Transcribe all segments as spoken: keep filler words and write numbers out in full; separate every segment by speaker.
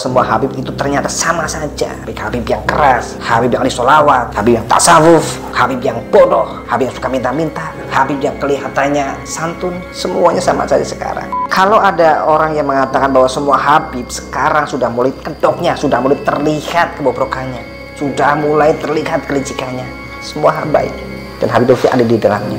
Speaker 1: Semua Habib itu ternyata sama saja. Habib yang keras, Habib yang ahli sholawat, Habib yang tasawuf, Habib yang bodoh, Habib yang suka minta-minta, Habib yang kelihatannya santun, semuanya sama saja sekarang. Kalau ada orang yang mengatakan bahwa semua Habib sekarang sudah mulai kedoknya, sudah mulai terlihat kebobrokannya, sudah mulai terlihat kelicikannya, semua Habaib dan Habib Lutfi ada di dalamnya.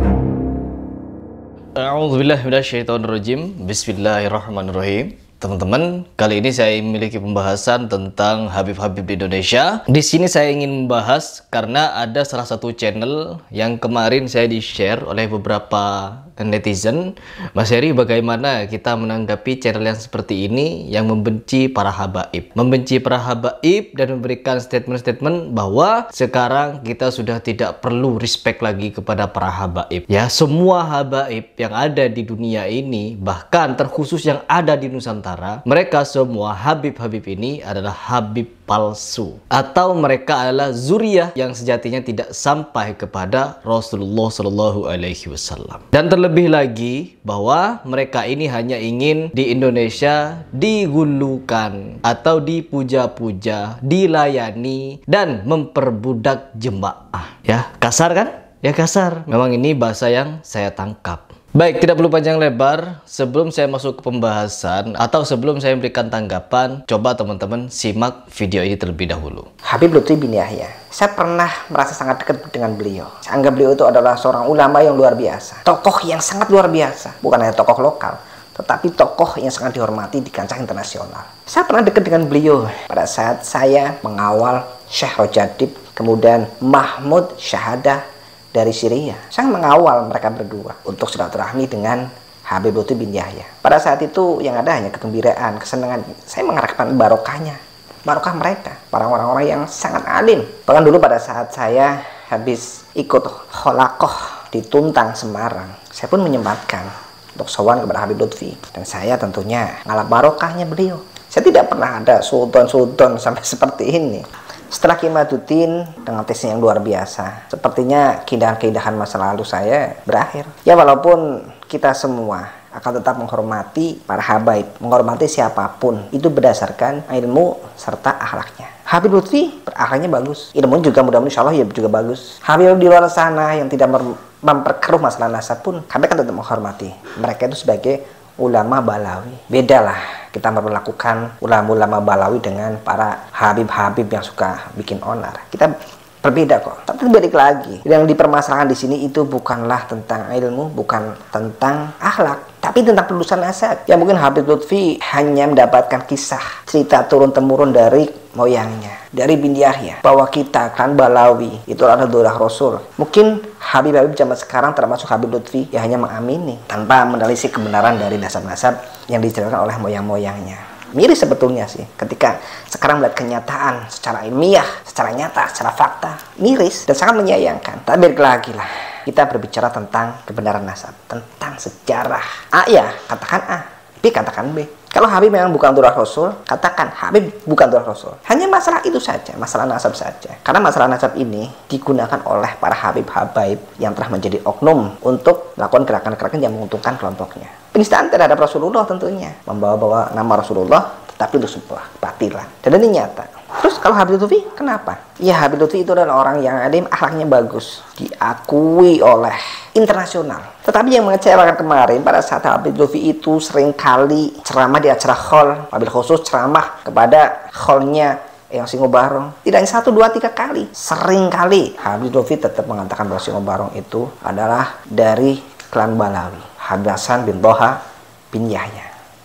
Speaker 2: A'udzubillahi minasyaitonirrajim. Bismillahirrahmanirrahim. Teman-teman, kali ini saya memiliki pembahasan tentang Habib-Habib di Indonesia. Di sini saya ingin membahas karena ada salah satu channel yang kemarin saya di-share oleh beberapa netizen. Mas Heri, bagaimana kita menanggapi channel yang seperti ini yang membenci para habaib? Membenci para habaib dan memberikan statement-statement bahwa sekarang kita sudah tidak perlu respect lagi kepada para habaib. Ya, semua habaib yang ada di dunia ini, bahkan terkhusus yang ada di Nusantara, mereka semua Habib-Habib ini adalah Habib palsu, atau mereka adalah zuriyah yang sejatinya tidak sampai kepada Rasulullah Shallallahu Alaihi Wasallam. Dan terlebih lagi bahwa mereka ini hanya ingin di Indonesia digulukan atau dipuja-puja, dilayani dan memperbudak jemaah. Ya, kasar kan? Ya kasar. Memang ini bahasa yang saya tangkap. Baik, tidak perlu panjang lebar. Sebelum saya masuk ke pembahasan atau sebelum saya memberikan tanggapan, coba teman-teman simak video ini terlebih dahulu.
Speaker 1: Habib Lutfi bin Yahya, saya pernah merasa sangat dekat dengan beliau. Saya anggap beliau itu adalah seorang ulama yang luar biasa, tokoh yang sangat luar biasa, bukan hanya tokoh lokal, tetapi tokoh yang sangat dihormati di kancah internasional. Saya pernah dekat dengan beliau pada saat saya mengawal Syekh Rojadib, kemudian Mahmud Syahadah dari Syria. Saya mengawal mereka berdua untuk silaturahmi dengan Habib Lutfi bin Yahya. Pada saat itu yang ada hanya kegembiraan, kesenangan. Saya mengharapkan barokahnya, barokah mereka, para orang-orang yang sangat alim. Bahkan dulu pada saat saya habis ikut kholakoh di Tuntang, Semarang, saya pun menyempatkan untuk sowan kepada Habib Lutfi. Dan saya tentunya ngalap barokahnya beliau. Saya tidak pernah ada sultan-sultan sampai seperti ini. Setelah Kimaduddin dengan tesnya yang luar biasa, sepertinya keindahan-keindahan masa lalu saya berakhir. Ya, walaupun kita semua akan tetap menghormati para habaib, menghormati siapapun, itu berdasarkan ilmu serta akhlaknya. Habib Lutfi akhlaknya bagus, ilmu juga mudah-mudahan insya Allah ya juga bagus. Habib di luar sana yang tidak memperkeruh masalah nasab pun, kami kan tetap menghormati mereka itu sebagai ulama Balawi. Bedalah kita memperlakukan ulama-ulama Balawi dengan para habib-habib yang suka bikin onar. Kita berbeda kok. Tapi balik lagi, yang dipermasalahkan di sini itu bukanlah tentang ilmu, bukan tentang akhlak, tapi tentang pelurusan nasab. Ya mungkin Habib Lutfi hanya mendapatkan kisah cerita turun temurun dari moyangnya, dari bin Yahya, bahwa kita klan Balawi itu adalah darah Rasul. Mungkin Habib-Habib zaman sekarang termasuk Habib Lutfi yang hanya mengamini tanpa menelisik kebenaran dari nasab-nasab yang diceritakan oleh moyang-moyangnya. Miris sebetulnya sih ketika sekarang melihat kenyataan secara ilmiah, secara nyata, secara fakta, miris dan sangat menyayangkan. Tapi balik lagi lah, kita berbicara tentang kebenaran nasab, tentang sejarah. A ya, katakan A, B katakan B. Kalau Habib memang bukan turah Rasul, katakan Habib bukan turah Rasul. Hanya masalah itu saja, masalah nasab saja. Karena masalah nasab ini digunakan oleh para Habib-Habaib yang telah menjadi oknum untuk melakukan gerakan-gerakan yang menguntungkan kelompoknya. Penistaan terhadap Rasulullah tentunya, membawa-bawa nama Rasulullah, tetapi itu sebuah kebatilan. Dan ini nyata. Terus kalau Habib Lutfi, kenapa? Ya, Habib Lutfi itu adalah orang yang alim, akhlaknya bagus, diakui oleh internasional. Tetapi yang mengecewakan kemarin pada saat Habib Lutfi itu seringkali ceramah di acara khol, wabil khusus ceramah kepada kholnya yang Singo Barong, tidak hanya satu, dua, tiga kali, sering kali Habib Lutfi tetap mengatakan bahwa Singo Barong itu adalah dari klan Balawi, Habib Hasan bin Toha bin Yahya.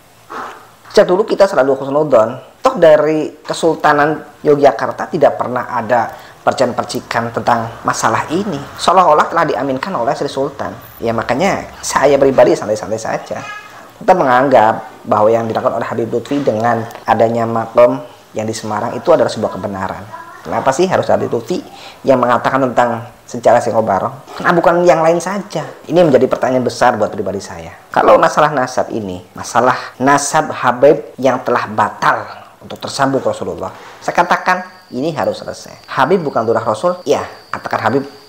Speaker 1: Sejak dulu kita selalu khusnudon, toh dari Kesultanan Yogyakarta tidak pernah ada percikan-percikan tentang masalah ini, seolah-olah telah diaminkan oleh Sri Sultan. Ya makanya saya pribadi santai-santai saja, kita menganggap bahwa yang dilakukan oleh Habib Lutfi dengan adanya makom yang di Semarang itu adalah sebuah kebenaran. Kenapa sih harus Habib Lutfi yang mengatakan tentang sejarah Singo Barong? Nah, bukan yang lain saja. Ini menjadi pertanyaan besar buat pribadi saya. Kalau masalah nasab ini, masalah nasab Habib yang telah batal untuk tersambung ke Rasulullah, saya katakan ini harus selesai. Habib bukan turah Rasul, ya katakan Habib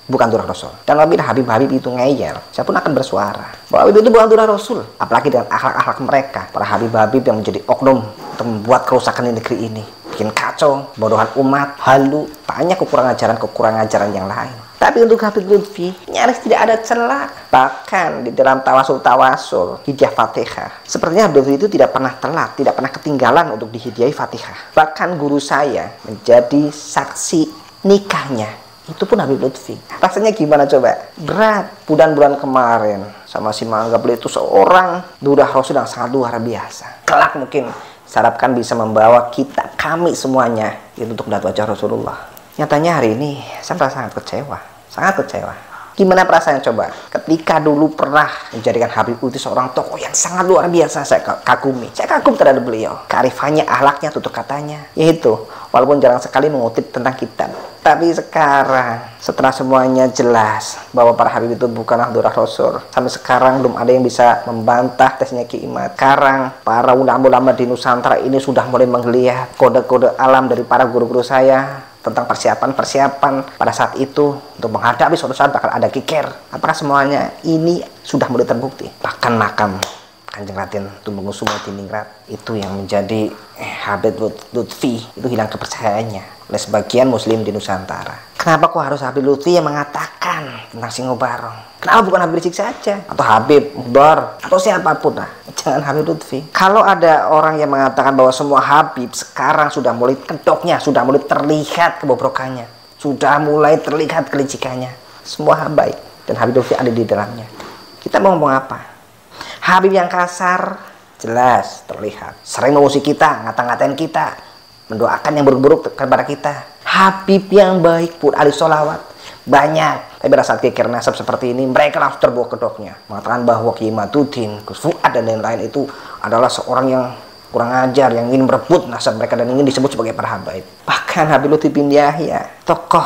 Speaker 1: bukan durah Rasul. Dan apabila Habib-Habib itu ngeyel, saya pun akan bersuara bahwa Habib itu bukan durah Rasul. Apalagi dengan akhlak-akhlak mereka, para Habib-Habib yang menjadi oknum untuk membuat kerusakan di negeri ini, bikin kacau, bodohan umat, halu, banyak kekurangan ajaran-kekurangan ajaran yang lain. Tapi untuk Habib Lutfi nyaris tidak ada celah. Bahkan di dalam tawasul-tawasul hidayah Fatihah, sepertinya Habib Lutfi itu tidak pernah telat, tidak pernah ketinggalan untuk dihidayai Fatihah. Bahkan guru saya menjadi saksi nikahnya itu pun Habib Lutfi. Rasanya gimana coba? Berat. Bulan-bulan kemarin sama si menganggap beliau itu seorang durah Rasul yang sangat luar biasa. Kelak mungkin saya harapkan bisa membawa kita, kami semuanya itu untuk melihat wajah Rasulullah. Nyatanya hari ini saya merasa sangat kecewa, sangat kecewa. Gimana perasaan coba? Ketika dulu pernah menjadikan Habib Lutfi seorang tokoh yang sangat luar biasa, saya kagumi. Saya kagum terhadap beliau. Kearifannya, akhlaknya, tutur katanya. Yaitu, walaupun jarang sekali mengutip tentang kitab. Tapi sekarang, setelah semuanya jelas bahwa para Habib itu bukanlah durah Rasul, sampai sekarang belum ada yang bisa membantah tesnya Ki Imad. Sekarang, para ulama-ulama di Nusantara ini sudah mulai menggeliat kode-kode alam dari para guru-guru saya tentang persiapan-persiapan pada saat itu untuk menghadapi suatu saat bakal ada kiker. Apakah semuanya ini sudah mulai terbukti? Bahkan makam Kanjeng Raden Tumenggung Tiningrat itu yang menjadi eh, Habib Lutfi itu hilang kepercayaannya oleh sebagian muslim di Nusantara. Kenapa kok harus Habib Lutfi yang mengatakan tentang Singo Barong? Kenapa bukan Habib Rizik saja? Atau Habib Mudor? Atau siapapun lah. Jangan Habib Lutfi. Kalau ada orang yang mengatakan bahwa semua Habib sekarang sudah mulai kedoknya, sudah mulai terlihat kebobrokannya, sudah mulai terlihat kelicikannya, semua Habib dan Habib Lutfi ada di dalamnya. Kita mau ngomong apa? Habib yang kasar jelas terlihat, sering mengusik kita, ngata-ngatain kita, mendoakan yang buruk-buruk kepada kita. Habib yang baik pun ahli sholawat banyak, tapi pada saat kikir nasab seperti ini mereka langsung terbawa kedoknya, mengatakan bahwa Kiai Matuddin, Gus Fuad dan lain-lain itu adalah seorang yang kurang ajar, yang ingin merebut nasab mereka dan ingin disebut sebagai para habaib. Bahkan Habib Lutfi bin Yahya, tokoh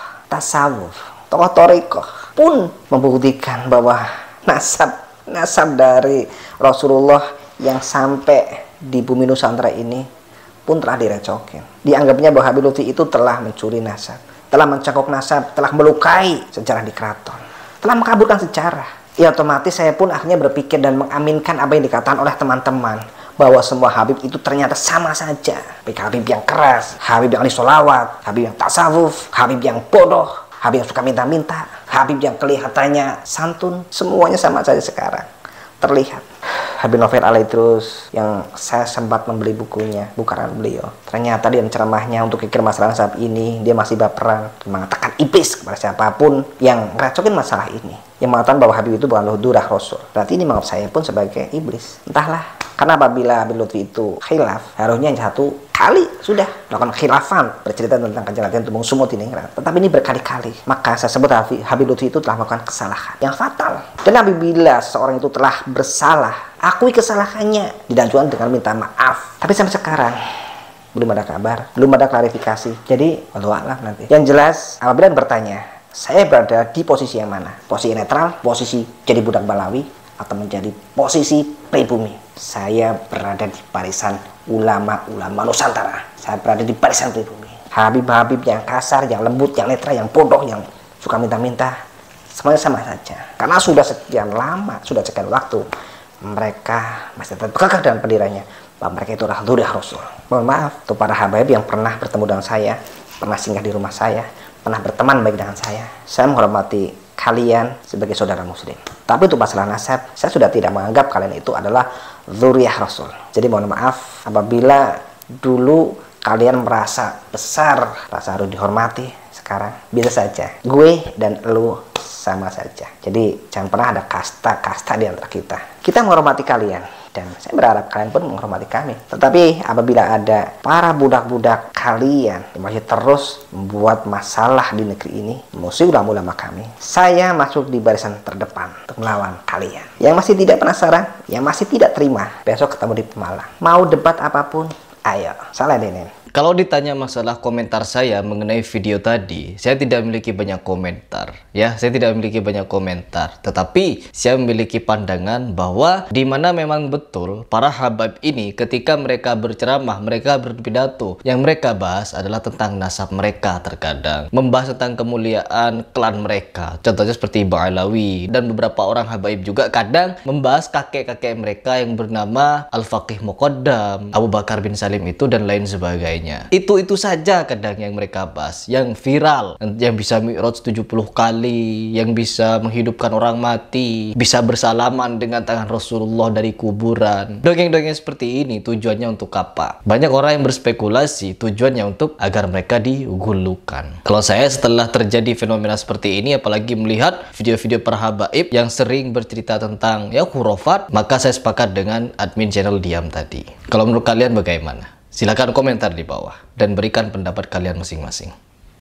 Speaker 1: tasawuf, tokoh torikoh pun membuktikan bahwa nasab nasab dari Rasulullah yang sampai di bumi Nusantara ini pun telah direcokin. Dianggapnya bahwa Habib Lutfi itu telah mencuri nasab, telah mencangkok nasab, telah melukai sejarah di keraton, telah mengkaburkan sejarah. Ya otomatis saya pun akhirnya berpikir dan mengaminkan apa yang dikatakan oleh teman-teman bahwa semua Habib itu ternyata sama saja. Baik Habib yang keras, Habib yang ahli sholawat, Habib yang tasawuf, Habib yang bodoh, Habib yang suka minta-minta, Habib yang kelihatannya santun, semuanya sama saja sekarang terlihat. Habib Novel Alaidrus yang saya sempat membeli bukunya, bukaran beliau, ternyata dia ceramahnya untuk kikir masalah saat ini dia masih baperan, mengatakan iblis kepada siapapun yang ngeracokin masalah ini, yang mengatakan bahwa Habib itu bukan durah Rasul. Berarti ini menganggap saya pun sebagai iblis. Entahlah, karena apabila Habib Lutfi itu khilaf, harusnya yang satu kali sudah melakukan khilafan bercerita tentang Kanjeng Raden Tumenggung Tiningrat. Tetapi ini berkali-kali, maka saya sebut Habib Lutfi itu telah melakukan kesalahan yang fatal. Dan apabila seorang itu telah bersalah, akui kesalahannya, didanjukan dengan minta maaf. Tapi sampai sekarang belum ada kabar, belum ada klarifikasi. Jadi wallahu a'lam nanti. Yang jelas apabila bertanya, saya berada di posisi yang mana? Posisi netral, posisi jadi budak Balawi, atau menjadi posisi pribumi? Saya berada di barisan ulama-ulama Nusantara. Saya berada di barisan pribumi. Habib-habib yang kasar, yang lembut, yang netral, yang bodoh, yang suka minta-minta, semuanya sama saja. Karena sudah sekian lama, sudah sekian waktu, mereka masih tetap kekeh dalam pendiriannya bahwa mereka itu adalah durah Rasul. Mohon maaf untuk para habaib yang pernah bertemu dengan saya, pernah singgah di rumah saya, pernah berteman baik dengan saya. Saya menghormati kalian sebagai saudara muslim. Tapi untuk masalah nasab, saya sudah tidak menganggap kalian itu adalah dzurriyyah Rasul. Jadi mohon maaf apabila dulu kalian merasa besar, rasa harus dihormati. Sekarang bisa saja gue dan lu sama saja. Jadi jangan pernah ada kasta-kasta di antara kita. Kita menghormati kalian dan saya berharap kalian pun menghormati kami. Tetapi apabila ada para budak-budak kalian yang masih terus membuat masalah di negeri ini, musuh ulama-ulama kami, saya masuk di barisan terdepan untuk melawan kalian. Yang masih tidak penasaran, yang masih tidak terima, besok ketemu di Pemalang. Mau debat apapun, ayo, salah Denen.
Speaker 2: Kalau ditanya masalah komentar saya mengenai video tadi, saya tidak memiliki banyak komentar. Ya, saya tidak memiliki banyak komentar. Tetapi saya memiliki pandangan bahwa di mana memang betul para habaib ini ketika mereka berceramah, mereka berpidato, yang mereka bahas adalah tentang nasab mereka terkadang. Membahas tentang kemuliaan klan mereka. Contohnya seperti Ba'alawi dan beberapa orang habaib juga kadang membahas kakek-kakek mereka yang bernama Al-Faqih Muqaddam, Abu Bakar bin Salim itu dan lain sebagainya. Itu-itu saja kadang yang mereka bahas, yang viral, yang bisa mi'raj tujuh puluh kali, yang bisa menghidupkan orang mati, bisa bersalaman dengan tangan Rasulullah dari kuburan. Dongeng-dongeng seperti ini tujuannya untuk apa? Banyak orang yang berspekulasi tujuannya untuk agar mereka digulukan. Kalau saya setelah terjadi fenomena seperti ini, apalagi melihat video-video para habaib yang sering bercerita tentang ya khurafat, maka saya sepakat dengan admin channel Diam tadi. Kalau menurut kalian bagaimana? Silahkan komentar di bawah dan berikan pendapat kalian masing-masing.